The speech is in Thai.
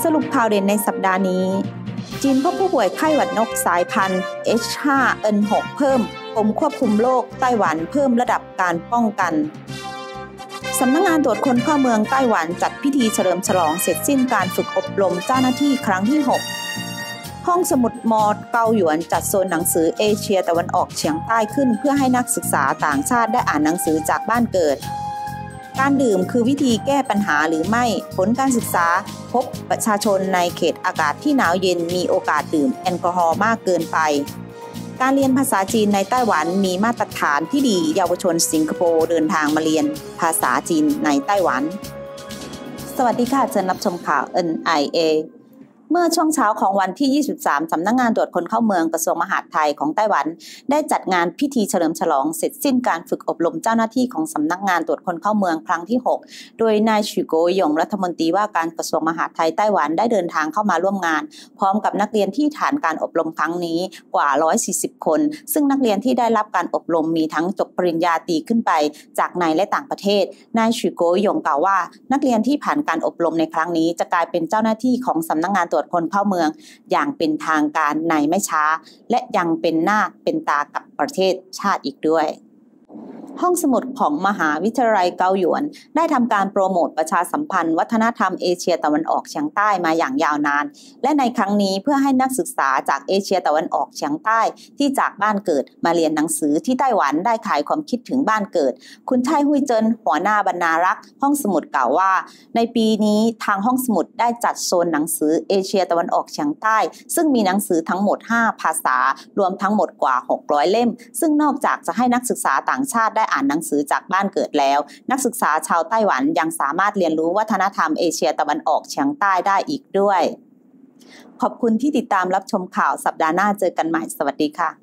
สรุปข่าวเด่นในสัปดาห์นี้จีนพบผู้ป่วยไข้หวัดนกสายพันธุ์ H5N6 เพิ่มกรมควบคุมโรคไต้หวันเพิ่มระดับการป้องกันสำนักงานตรวจคนเข้าเมืองไต้หวันจัดพิธีเฉลิมฉลองเสร็จสิ้นการฝึกอบรมเจ้าหน้าที่ครั้งที่ 6 ห้องสมุดมอเกาหยวนจัดโซนหนังสือเอเชียตะวันออกเฉียงใต้ขึ้นเพื่อให้นักศึกษาต่างชาติได้อ่านหนังสือจากบ้านเกิดการดื่มคือวิธีแก้ปัญหาหรือไม่ผลการศึกษาพบประชาชนในเขตอากาศที่หนาวเย็นมีโอกาสดื่มแอลกอฮอล์มากเกินไปการเรียนภาษาจีนในไต้หวันมีมาตรฐานที่ดีเยาวชนสิงคโปร์เดินทางมาเรียนภาษาจีนในไต้หวันสวัสดีค่ะเชิญรับชมข่าว NIAเมื่อช่วงเช้าของวันที่ 23 สำนักงานตรวจคนเข้าเมืองกระทรวงมหาดไทยของไต้หวันได้จัดงานพิธีเฉลิมฉลองเสร็จสิ้นการฝึกอบรมเจ้าหน้าที่ของสำนักงานตรวจคนเข้าเมืองครั้งที่ 6 โดยนายฉือโกหยงรัฐมนตรีว่าการกระทรวงมหาดไทยไต้หวันได้เดินทางเข้ามาร่วมงานพร้อมกับนักเรียนที่ฐานการอบรมครั้งนี้กว่า 140 คนซึ่งนักเรียนที่ได้รับการอบรมมีทั้งจบปริญญาตรีขึ้นไปจากในและต่างประเทศนายฉือโกหยงกล่าวว่านักเรียนที่ผ่านการอบรมในครั้งนี้จะกลายเป็นเจ้าหน้าที่ของสำนักงานตรวจคนเข้าเมืองอย่างเป็นทางการในไม่ช้าและยังเป็นหน้าเป็นตากับประเทศชาติอีกด้วยห้องสมุดของมหาวิทยาลัยเกาหยวนได้ทำการโปรโมทประชาสัมพันธ์วัฒนธรรมเอเชียตะวันออกเฉียงใต้มาอย่างยาวนานและในครั้งนี้เพื่อให้นักศึกษาจากเอเชียตะวันออกเฉียงใต้ที่จากบ้านเกิดมาเรียนหนังสือที่ไต้หวันได้ขายความคิดถึงบ้านเกิดคุณไทฮุยเจินหัวหน้าบรรณารักษ์ห้องสมุดกล่าวว่าในปีนี้ทางห้องสมุดได้จัดโซนหนังสือเอเชียตะวันออกเฉียงใต้ซึ่งมีหนังสือทั้งหมด5ภาษารวมทั้งหมดกว่า600เล่มซึ่งนอกจากจะให้นักศึกษาต่างชาติได้อ่านหนังสือจากบ้านเกิดแล้วนักศึกษาชาวไต้หวันยังสามารถเรียนรู้วัฒนธรรมเอเชียตะวันออกเฉียงใต้ได้อีกด้วยขอบคุณที่ติดตามรับชมข่าวสัปดาห์หน้าเจอกันใหม่สวัสดีค่ะ